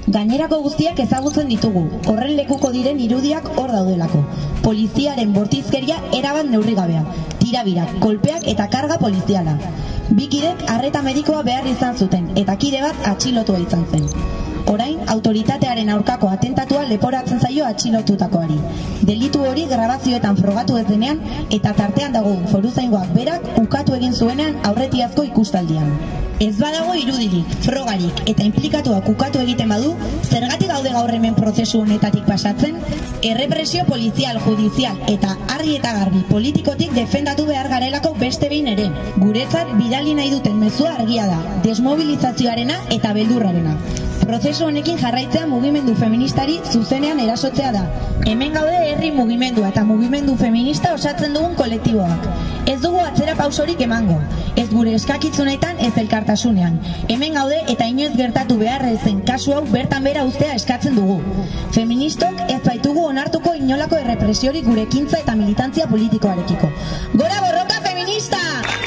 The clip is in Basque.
Gainerako guztiak ezagutzen ditugu, horren lekuko diren irudiak hor daudelako. Poliziaren bortizkeria erabat neurrigabea, tirabirak, kolpeak eta karga poliziala. Bi kidek arreta medikoa behar izan zuten, eta kide bat atxilotua izan zen. Orain, autoritatearen aurkako atentatua leporatzen zaio atxilotutakoari. Delitu hori grabazioetan frogatu ez denean, eta tartean dago foruzaingoak berak ukatu egin zuenean aurretiazko ikustaldian. Ez badago irudirik, frogarik eta inplikatuak ukatu egiten badu, zergatik gaude gaur hemen prozesu honetatik pasatzen? Errepresio polizial, judizial eta argi eta garbi politikotik defendatu behar garelako beste behin ere. Guretzat bidali nahi duten mezua argia da, desmobilizazioarena eta beldurrarena. Prozesu honekin jarraitzea mugimendu feministari zuzenean erasotzea da. Hemen gaude herri mugimendua eta mugimendu feminista osatzen dugun kolektiboak. Ez dugu atzera pausorik emango. Ez gure eskakitzunetan ez elkartasunean. Hemen gaude eta inoiz gertatu behar ezen kasu hau bertan bera uztea eskatzen dugu. Feministok ez baitugu onartuko inolako errepresiorik gure ekintza eta militantzia politikoarekiko. Gora borroka feminista!